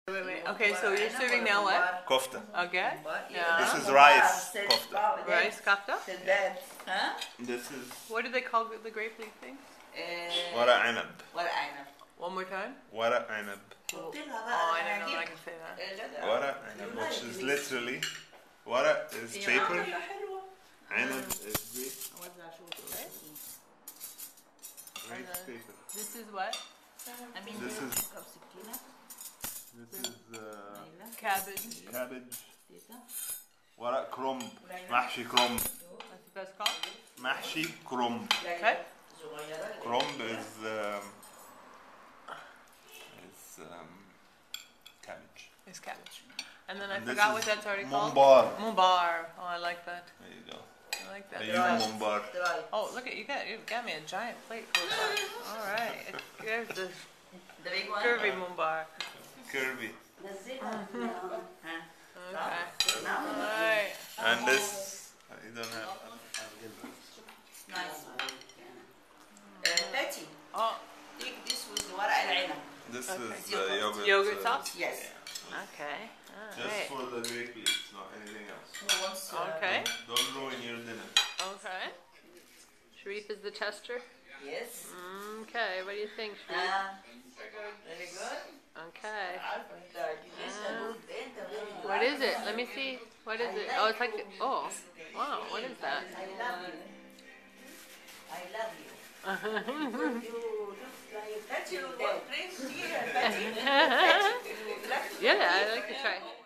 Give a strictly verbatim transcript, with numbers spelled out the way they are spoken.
Wait, wait. Okay, so you're serving now what? Kofta. Okay. Yeah. This is rice kofta. Rice kofta? Huh? This is... What do they call the grape leaf things? ورق عنب. One more time? ورق عنب. Oh, I don't know if I can say that. ورق عنب, which is literally... ورق is paper. عنب is grape. Grape paper. This is what? This is... This is uh, cabbage. Cabbage. ورق كرنب. محشي كرنب. That's what that's called? محشي كرنب. Okay. Crumb is um, is um, cabbage. It's cabbage. And then I And forgot what that's already called. Mumbar. Mumbar. Oh, I like that. There you go. I like that. Ayun mumbar. Oh, look at you got you got me a giant plate full of that. All right. There's the The big one? curvy mumbar. Curvy. Okay. All right. And this, you don't have. Nice. Betty, Oh, take this with ورق العنب. This Okay. is uh, yogurt. Yogurt uh, sauce? Yes. okay. All Just right. for the grape leaves, not anything else. Who wants uh, Okay. Don't ruin your dinner. Okay. Sharif is the tester. Yes. Okay. What do you think, Sharif? Uh, very good. Okay. Uh, What is it? Let me see. What is it? Oh, it's like, oh, wow, what is that? I love you. I love you. You look like that you were prince here. Yeah, I like to try.